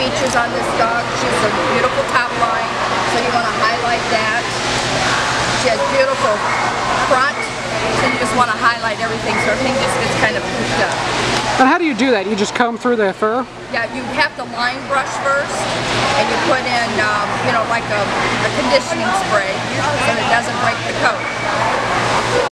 features on this dog. She has a beautiful top line, so you want to highlight that. She has beautiful front, so you just want to highlight everything so everything just gets kind of poofed up. And how do you do that? You just comb through the fur? Yeah, you have to line brush first, and you put in, you know, like a conditioning spray so that it doesn't break the coat.